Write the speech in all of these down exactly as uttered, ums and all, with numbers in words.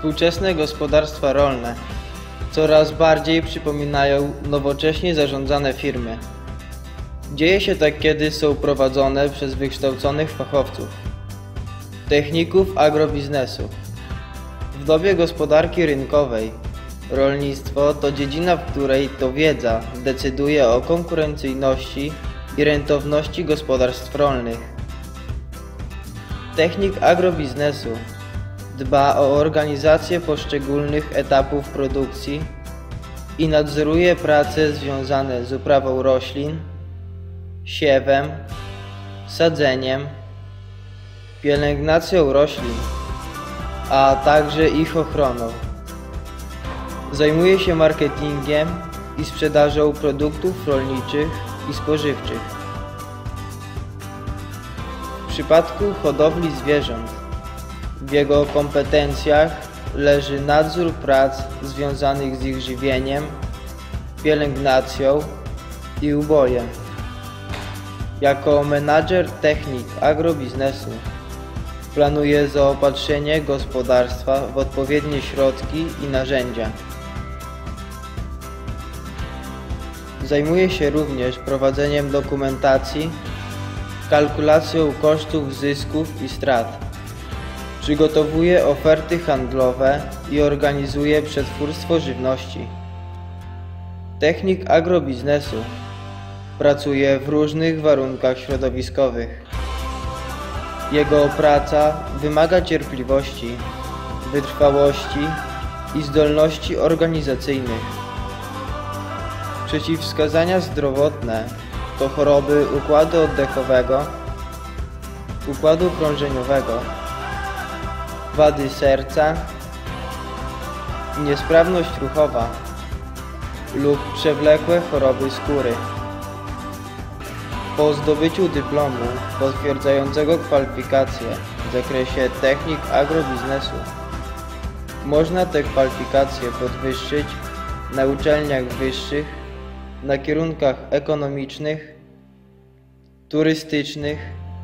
Współczesne gospodarstwa rolne coraz bardziej przypominają nowocześnie zarządzane firmy. Dzieje się tak, kiedy są prowadzone przez wykształconych fachowców, techników agrobiznesu. W dobie gospodarki rynkowej rolnictwo to dziedzina, w której to wiedza decyduje o konkurencyjności i rentowności gospodarstw rolnych. Technik agrobiznesu dba o organizację poszczególnych etapów produkcji i nadzoruje prace związane z uprawą roślin, siewem, sadzeniem, pielęgnacją roślin, a także ich ochroną. Zajmuje się marketingiem i sprzedażą produktów rolniczych i spożywczych. W przypadku hodowli zwierząt w jego kompetencjach leży nadzór prac związanych z ich żywieniem, pielęgnacją i ubojem. Jako menadżer technik agrobiznesu planuje zaopatrzenie gospodarstwa w odpowiednie środki i narzędzia. Zajmuje się również prowadzeniem dokumentacji, kalkulacją kosztów, zysków i strat. Przygotowuje oferty handlowe i organizuje przetwórstwo żywności. Technik agrobiznesu pracuje w różnych warunkach środowiskowych. Jego praca wymaga cierpliwości, wytrwałości i zdolności organizacyjnych. Przeciwwskazania zdrowotne to choroby układu oddechowego, układu krążeniowego, wady serca, niesprawność ruchowa lub przewlekłe choroby skóry. Po zdobyciu dyplomu potwierdzającego kwalifikacje w zakresie technik agrobiznesu można te kwalifikacje podwyższyć na uczelniach wyższych, na kierunkach ekonomicznych, turystycznych,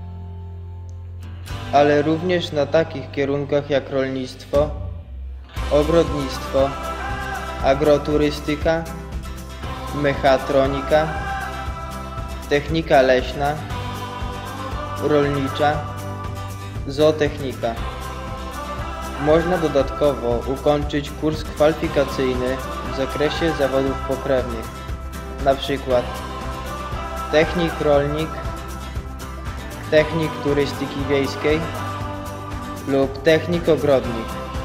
ale również na takich kierunkach jak rolnictwo, ogrodnictwo, agroturystyka, mechatronika, technika leśna, rolnicza, zootechnika. Można dodatkowo ukończyć kurs kwalifikacyjny w zakresie zawodów pokrewnych, na przykład technik rolnik, technik turystyki wiejskiej lub technik ogrodnik.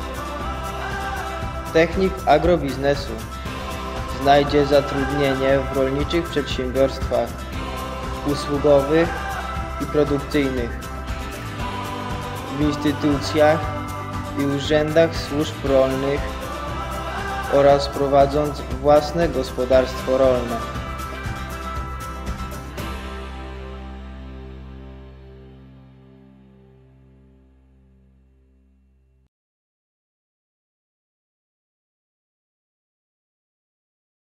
Technik agrobiznesu znajdzie zatrudnienie w rolniczych przedsiębiorstwach usługowych i produkcyjnych, w instytucjach i urzędach służb rolnych oraz prowadząc własne gospodarstwo rolne.